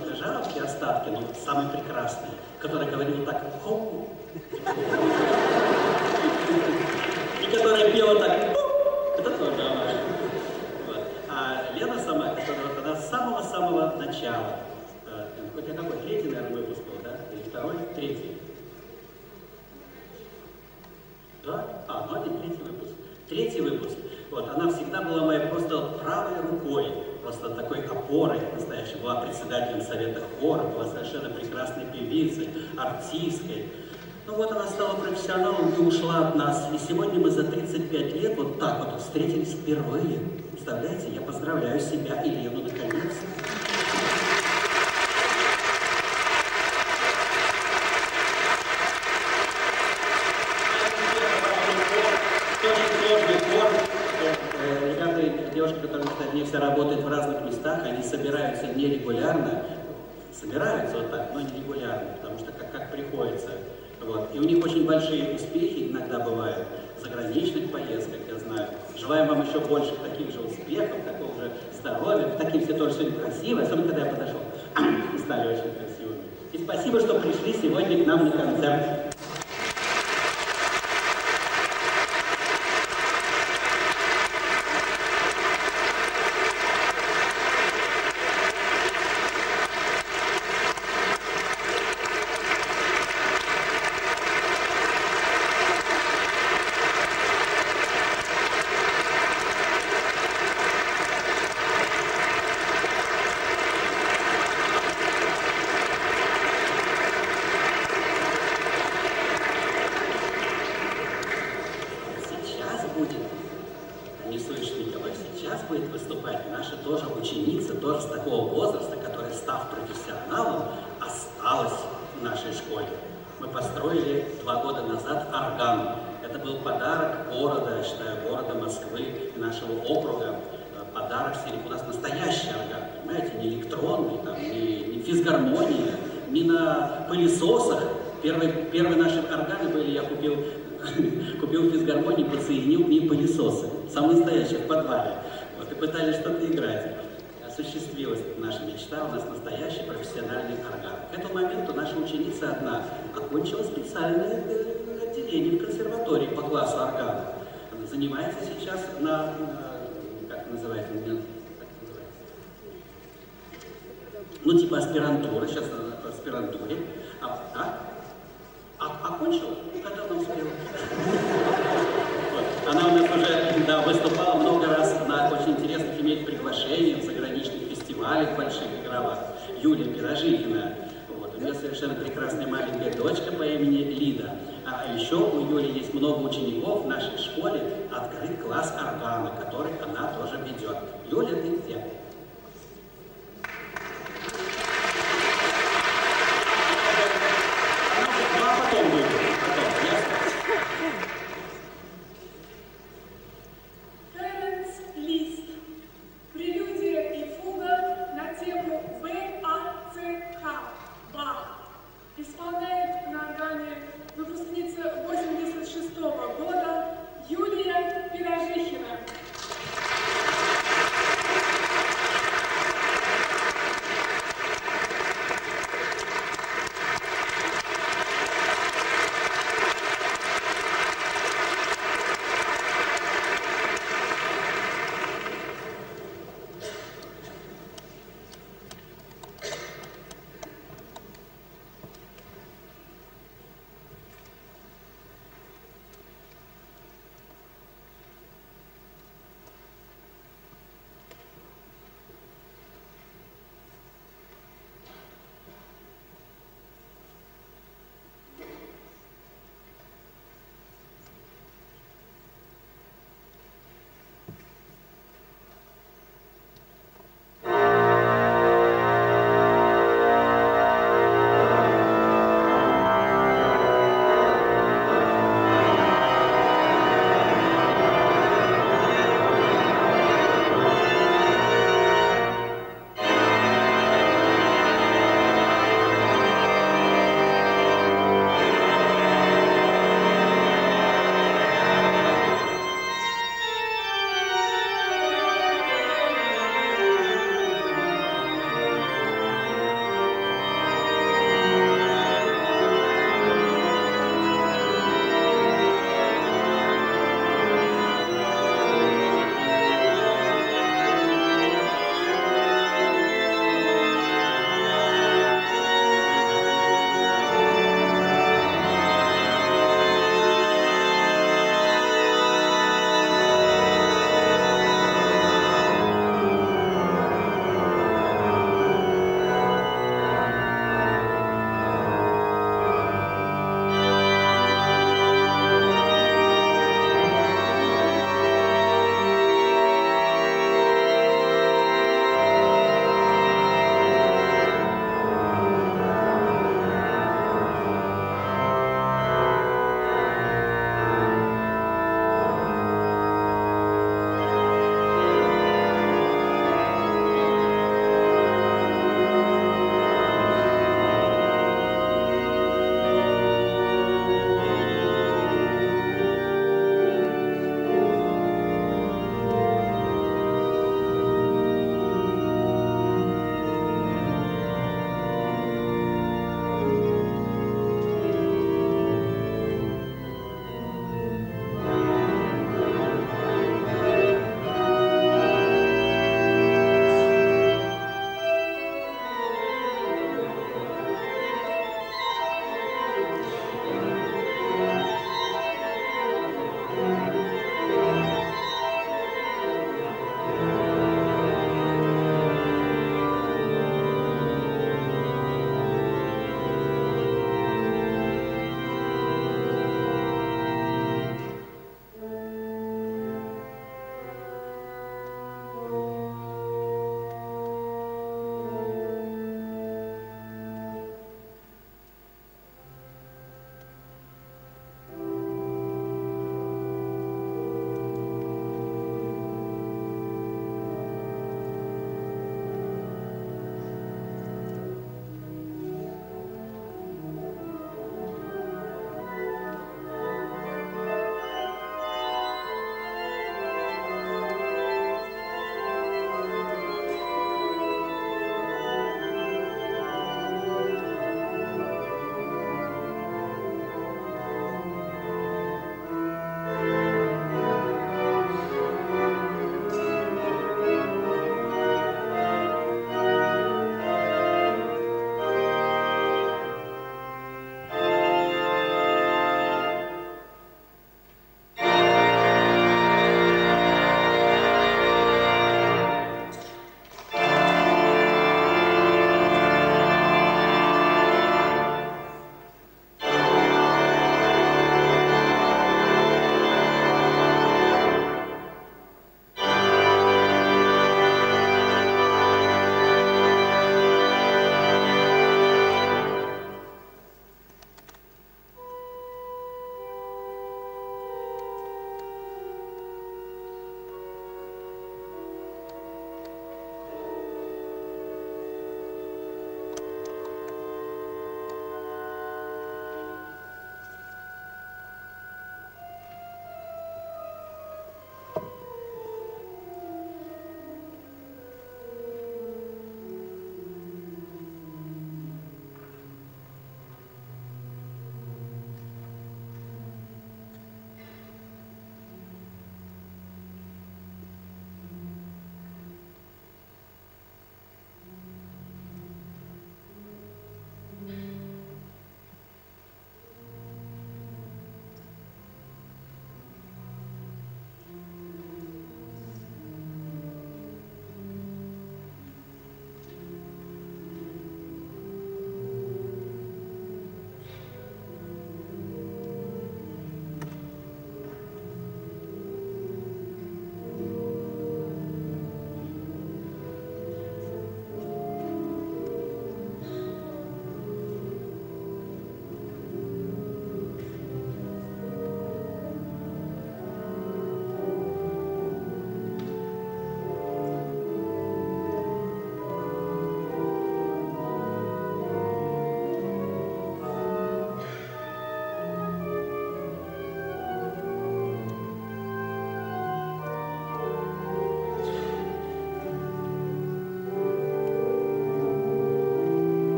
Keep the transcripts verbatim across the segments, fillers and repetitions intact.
немножко жалобки, остатки, но самый прекрасный, который говорил так «хоу», и которая пела так «хоу», это тоже она. Вот. А Лена сама, которая вот она с самого-самого начала, э, хоть я какой, третий, наверное, выпуск был, да? Или второй? Третий. Да? А, ну один третий выпуск. Третий выпуск. Вот, она всегда была моей просто правой рукой, просто такой опорой настоящей. Была председателем совета хора, была совершенно прекрасной певицей, артисткой. Ну вот она стала профессионалом и ушла от нас. И сегодня мы за тридцать пять лет вот так вот встретились впервые. Представляете, я поздравляю себя и Лену наконец. Девушки, которые, кстати, они все работают в разных местах, они собираются нерегулярно, собираются вот так, но не регулярно, потому что как, как приходится. Вот. И у них очень большие успехи иногда бывают, в заграничных поездках, я знаю. Желаем вам еще больше таких же успехов, такого же здоровья. Такие все тоже сегодня красивые, особенно когда я подошел, стали очень красивыми. И спасибо, что пришли сегодня к нам на концерт. Первые наши органы были, я купил, купил физгармонии, подсоединил к ним пылесосы. Самые настоящие, в подвале. Вот, и пытались что-то играть. Осуществилась наша мечта, у нас настоящий профессиональный орган. К этому моменту наша ученица одна окончила специальное отделение в консерватории по классу органа. Она занимается сейчас на, как называется, ну типа аспирантура, сейчас она в аспирантуре. А, а? А, окончила? Когда она успела? Вот. Она у нас уже да, выступала много раз на очень интересных, имеет приглашения в заграничных фестивалях больших игровых. Юлия Пирожихина. Вот. У нее совершенно прекрасная маленькая дочка по имени Лида. А еще у Юли есть много учеников в нашей школе. Открыт класс органа, который она тоже ведет. Юля, ты где? Юлия Пирожихина.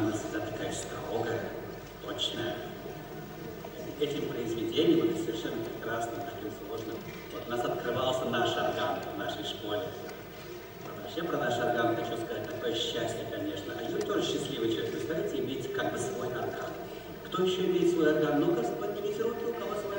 у нас всегда такая строгая, точная. Этим произведением это совершенно прекрасно, таким сложным. Вот у нас открывался наш орган в нашей школе. Вообще про наш орган хочу сказать, такое счастье, конечно. А я тоже счастливый человек. Представляете, иметь как бы свой орган. Кто еще имеет свой орган? Ну-ка, поднимите руки, у кого свой.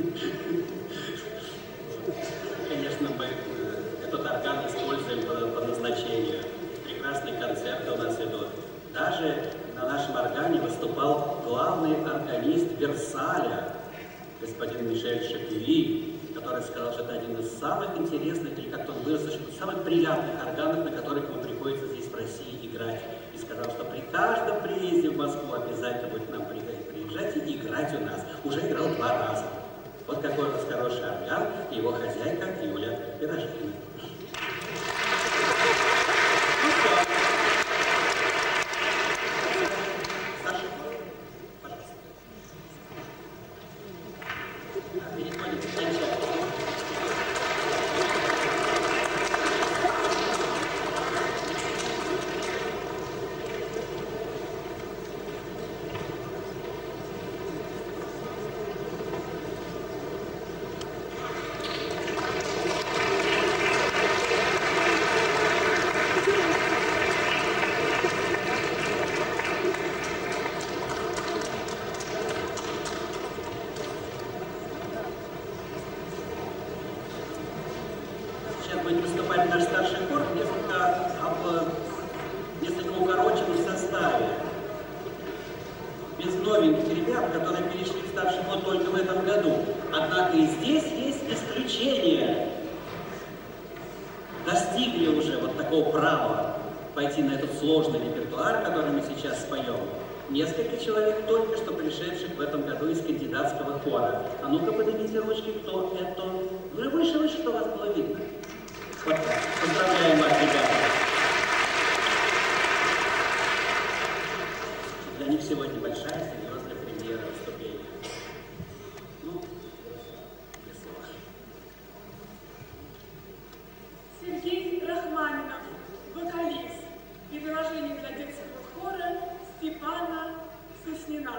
Конечно, мы этот орган используем по, по назначению. Прекрасные концерты у нас идут. Даже на нашем органе выступал главный органист Версаля, господин Мишель Шапюи, который сказал, что это один из самых интересных, или как-то он выразился, что самых приятных органов, на которых ему приходится здесь в России играть. И сказал, что при каждом приезде в Москву обязательно будет к нам приезжать и играть у нас. Уже играл два раза. Вот какой у нас хороший орган, и его хозяйка Юля Пирожкина. Будет выступать наш старший хор несколько, об, несколько укороченном составе. Без новеньких ребят, которые перешли в старший хор только в этом году. Однако и здесь есть исключения. Достигли уже вот такого права пойти на этот сложный репертуар, который мы сейчас споем. Несколько человек, только что пришедших в этом году из кандидатского хора. А ну-ка поднимите ручки, кто это? Вы выше, выше, что у вас было видно. Вот так. Поздравляем вас, ребята. Для них сегодня большая, серьезная премьера выступления. Ну, без слов. Сергей Рахманинов, вокалист, и приложение для детского хора Степана Соснина.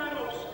хороший.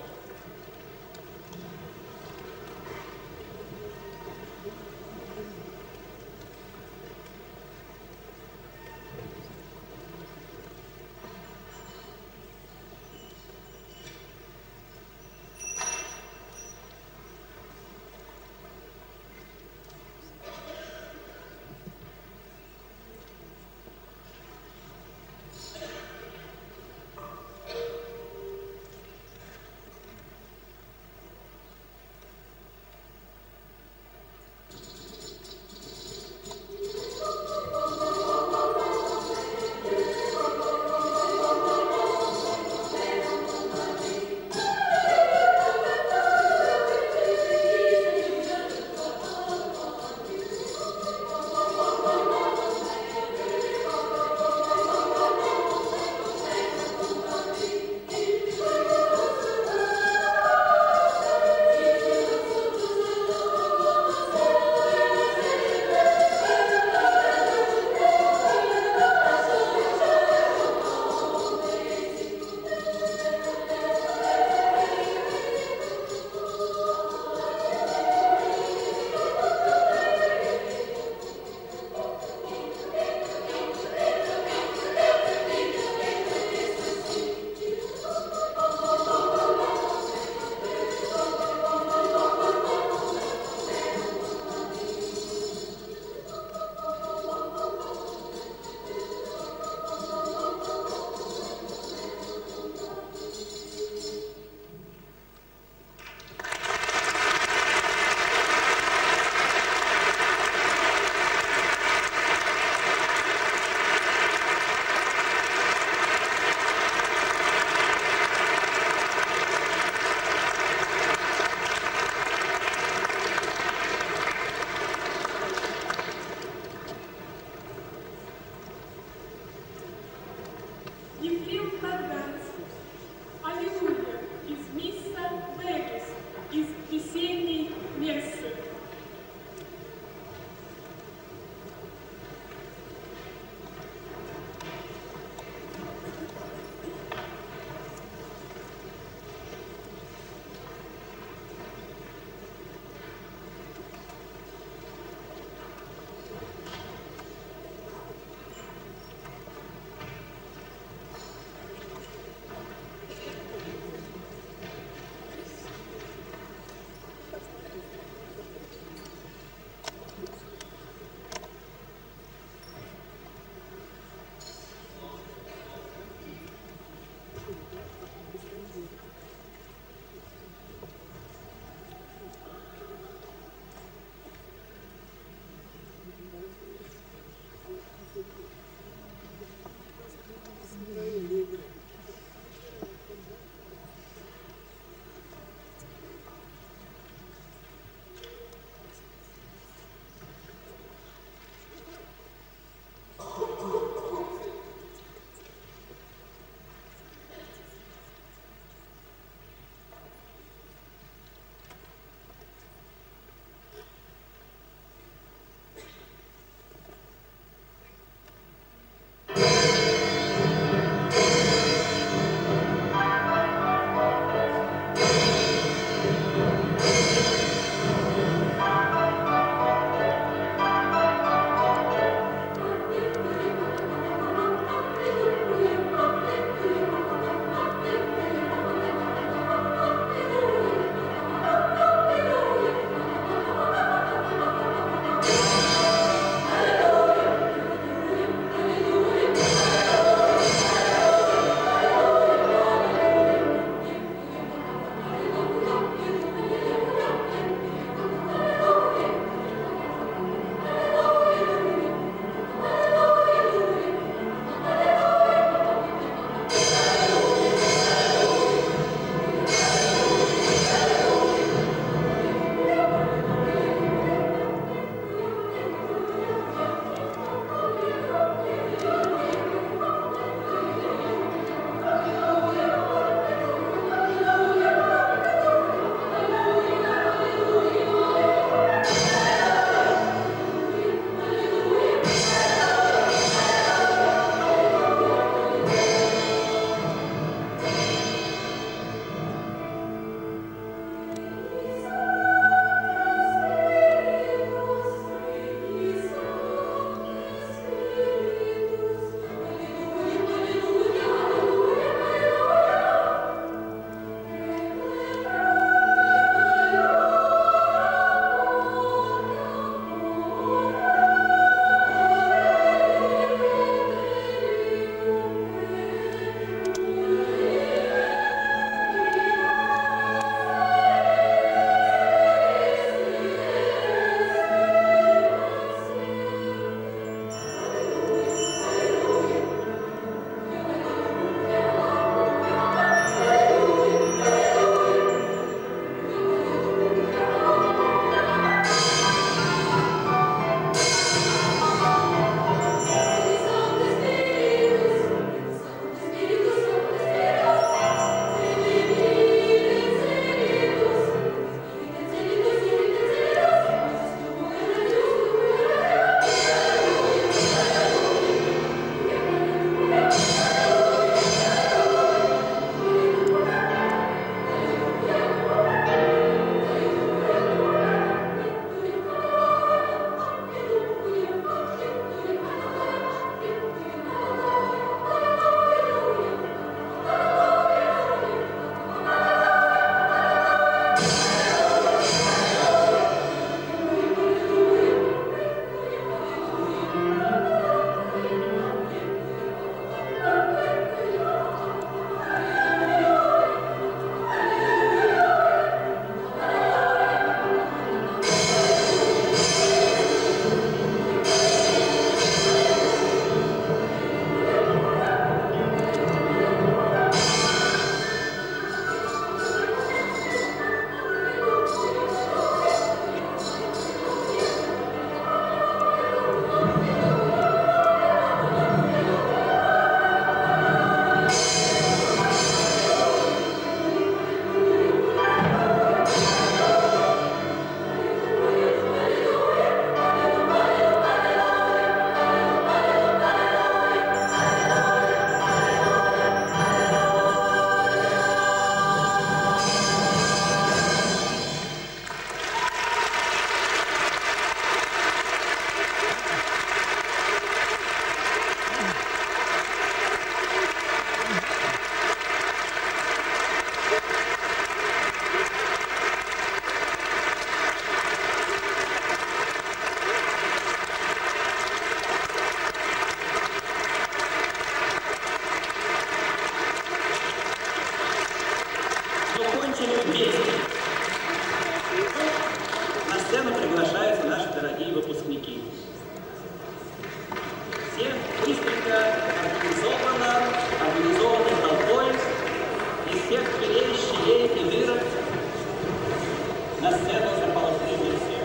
вместе. На сцену приглашаются наши дорогие выпускники. Все быстренько, организованно, организованной толпой из всех дверей, щелей и дырок на сцену заполонили всех.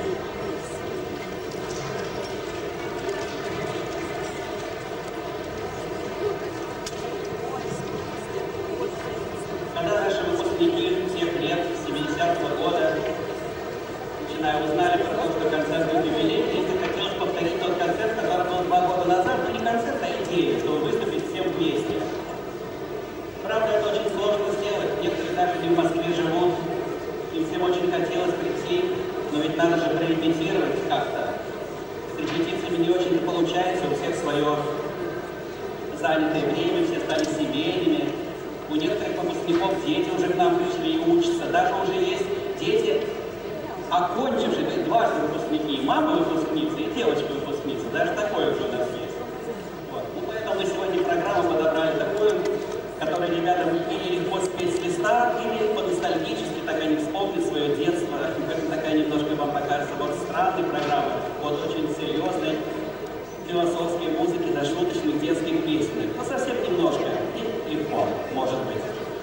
Когда наши выпускники всех лет, семидесятого года, начиная, узнали про то, что концерт будет юбилейный, и захотелось повторить тот концерт, который был два года назад, но не концерт, а идея, чтобы выступить всем вместе. Правда, это очень сложно сделать. Некоторые даже не в Москве живут, и всем очень хотелось прийти, но ведь надо же прорепетировать как-то. С репетициями не очень получается, у всех свое занятое время, все стали семейными. У некоторых выпускников дети уже к нам пришли и учатся. Даже уже есть дети, окончившие, дважды выпускники, мама выпускница и девочка выпускница. Даже такое уже у нас есть. Вот. Ну, поэтому мы сегодня программу подобрали такую, которую ребятам или легко спеть с листа, или по-ностальгически так они вспомнят свое детство. Это такая немножко вам покажется вот странная программа, вот очень серьезной философской музыки до шуточных детских песен. Ну, совсем немножко. И легко, может быть.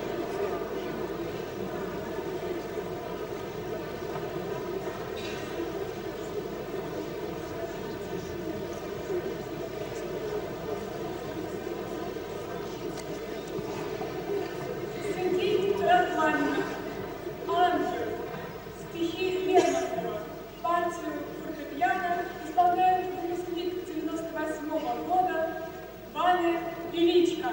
Сергей Рахманинов, «Ангел», стихи Лермонтова, партию фортепиано исполняет выпускник девяносто восьмого года Ваня Величко.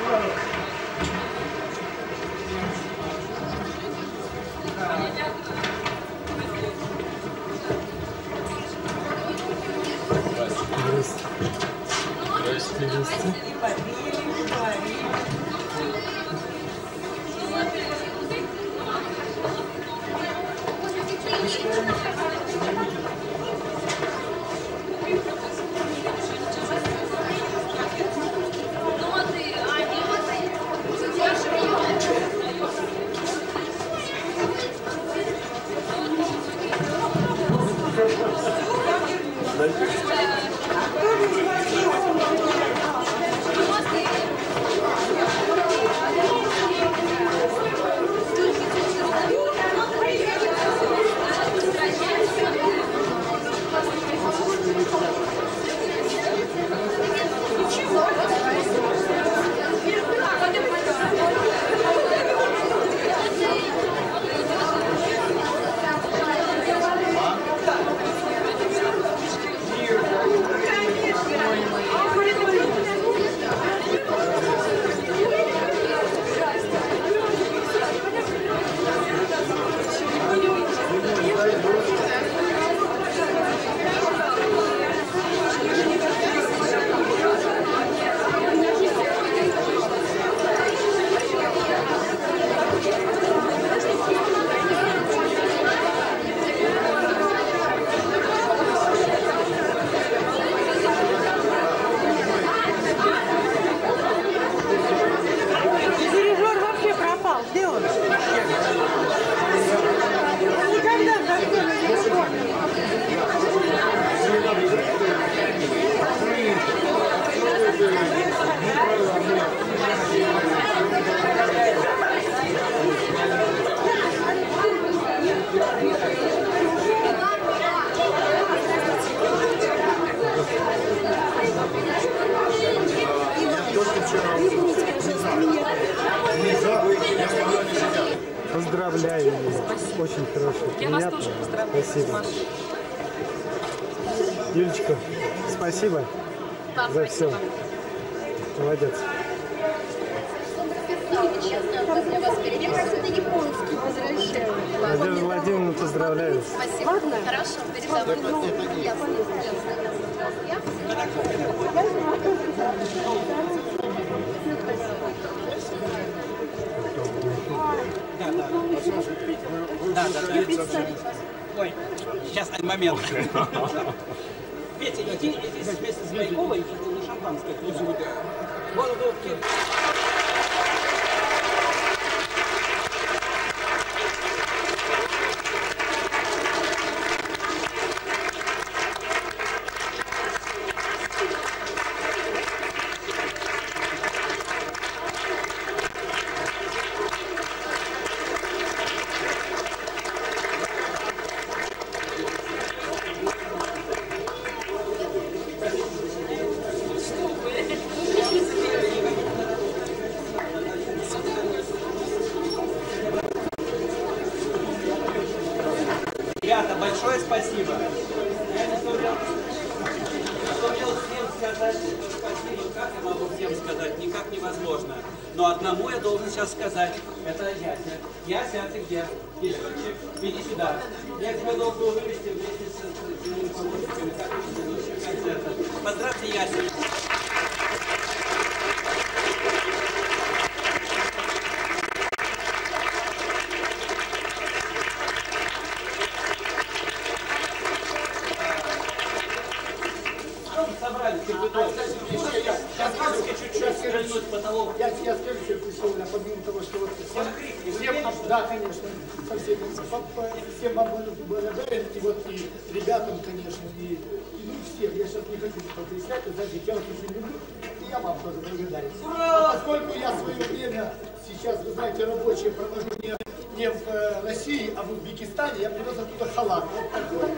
Поздравляю, очень хорошо, Я вас приятно. тоже поздравляю. Спасибо. Маша. Юлечка, спасибо Да, за все. спасибо. Молодец. Для вас перед- Мне кажется, это японский возвращаю. Надежда Владимировна, поздравляю. Спасибо. Хорошо, передам. Я Да, да, да. Ой, сейчас один момент. Петя, иди, иди вместе с Байковой, и шампанское. Вон, вон, ребята, большое спасибо. Я не сумел, сумел всем сказать спасибо. Как я могу всем сказать? Никак невозможно. Но одному я должен сейчас сказать. Это Яся. Яся, а ты где? Кишечек, иди сюда. Я тебя должен вывести вместе с твоими помощниками. Как ты концерта. Поздравьте Ясю. Собрались, как бы долго. Сейчас чуть-чуть стрельнуть в потолок. Я, я скажу, что сегодня, помимо того, что вот всем, всем вам, да, конечно, со всеми, по- по- всем вам благодарен, и вот и ребятам, конечно, и, и ну, всем. Я сейчас не хочу потрясать, вы знаете, я вас очень люблю, и я вам тоже благодарен. А поскольку я в свое время, сейчас, вы знаете, рабочее провожу не, не в э, России, а в Узбекистане, я привез оттуда халат. Вот такой.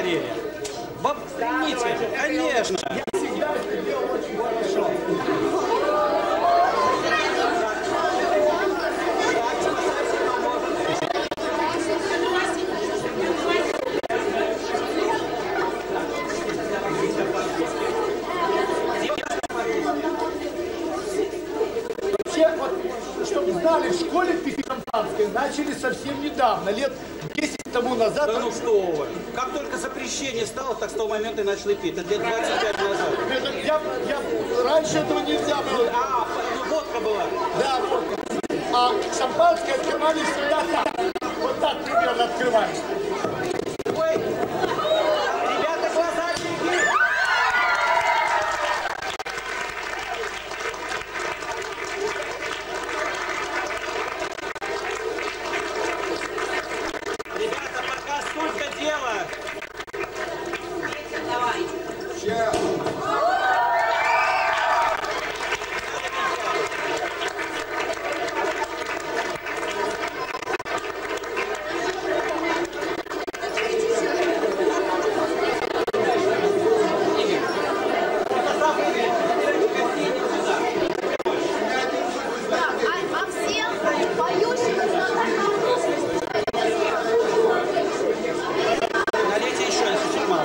болели. Баб, примите, конечно. Я всегда это делал очень хорошо. Вообще, вот, чтобы знали, в школе пить шампанское начали совсем недавно, лет десять тому назад. Да ну что вы. Как только запрещение стало, так с того момента и начали пить. Это лет двадцать пять назад. Это, я, я, раньше этого нельзя было. А, ну водка была. Да, водка. А шампанское открывали всегда так. Вот так примерно открываешь. Ой, ребята, глаза открыли. Ребята, пока столько дела. Давай. А всем поющим Налейте еще, если чуть мало.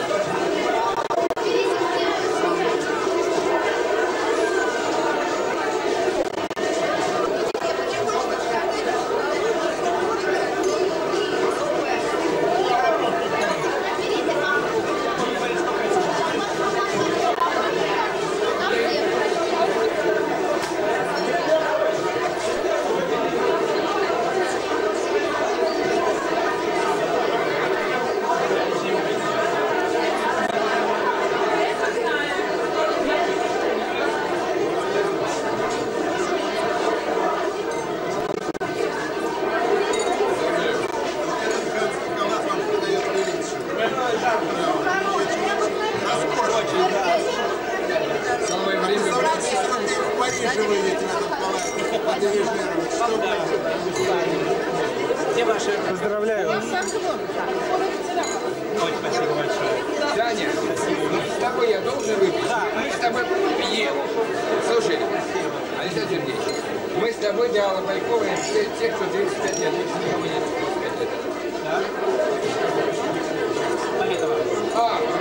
Самое время в Париже выйдете в этот палат. Где ваши? Поздравляю вас. Ой, спасибо большое. Таня, с тобой я должен выпить? Да. Мы с тобой пьем. Слушай, Александр Сергеевич, мы с тобой до Аллы Байковой, те, те, кто тридцать пять лет, больше никого нет тридцать пять лет. Да? Победа вам. А,